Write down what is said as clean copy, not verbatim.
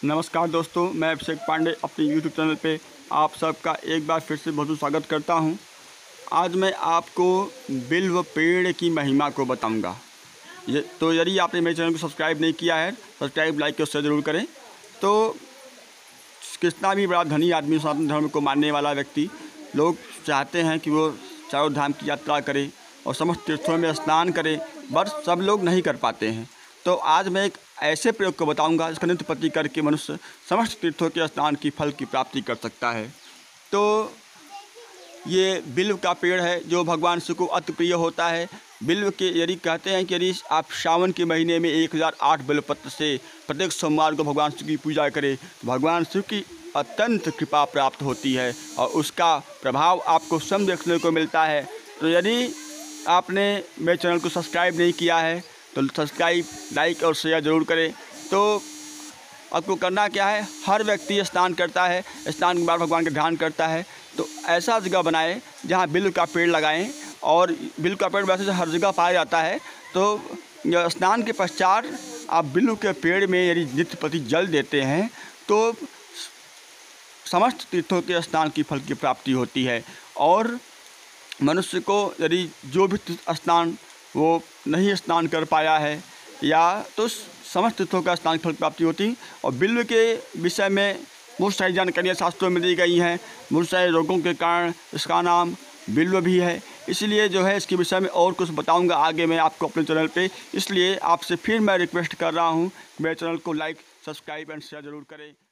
नमस्कार दोस्तों, मैं अभिषेक पांडे अपने YouTube चैनल पे आप सबका एक बार फिर से बहुत स्वागत करता हूं। आज मैं आपको बिल्व पेड़ की महिमा को बताऊंगा। तो यदि आपने मेरे चैनल को सब्सक्राइब नहीं किया है, सब्सक्राइब, लाइक और शेयर ज़रूर करें। तो कितना भी बड़ा धनी आदमी, सनातन धर्म को मानने वाला व्यक्ति, लोग चाहते हैं कि वो चारों धाम की यात्रा करे और समस्त तीर्थों में स्नान करे, बस सब लोग नहीं कर पाते हैं। तो आज मैं एक ऐसे प्रयोग को बताऊंगा जिसका नित्य प्रति करके मनुष्य समस्त तीर्थों के स्नान की फल की प्राप्ति कर सकता है। तो ये बिल्व का पेड़ है जो भगवान शिव को अति प्रिय होता है। बिल्व के यदि कहते हैं कि यदि आप सावन के महीने में 1008 बिल्वपत्र से प्रत्येक सोमवार को भगवान शिव की पूजा करें तो भगवान शिव की अत्यंत कृपा प्राप्त होती है और उसका प्रभाव आपको स्वयं देखने को मिलता है। तो यदि आपने मेरे चैनल को सब्सक्राइब नहीं किया है तो सब्सक्राइब, लाइक और शेयर ज़रूर करें। तो आपको करना क्या है, हर व्यक्ति स्नान करता है, स्नान के बाद भगवान का ध्यान करता है, तो ऐसा जगह बनाएं जहाँ बिल्व का पेड़ लगाएं। और बिल्व का पेड़ वैसे हर जगह पाया जाता है। तो स्नान के पश्चात आप बिल्व के पेड़ में यदि नित्य प्रति जल देते हैं तो समस्त तीर्थों के स्नान की फल की प्राप्ति होती है। और मनुष्य को यदि जो भी स्नान वो नहीं स्नान कर पाया है या तो समस्त तीर्थों का स्नान फल प्राप्ति होती। और बिल्व के विषय में बहुत सारी जानकारियाँ शास्त्रों में दी गई हैं। बहुत सारे रोगों के कारण इसका नाम बिल्व भी है। इसलिए जो है इसके विषय में और कुछ बताऊंगा आगे मैं आपको अपने चैनल पे। इसलिए आपसे फिर मैं रिक्वेस्ट कर रहा हूँ मेरे चैनल को लाइक, सब्सक्राइब एंड शेयर ज़रूर करें।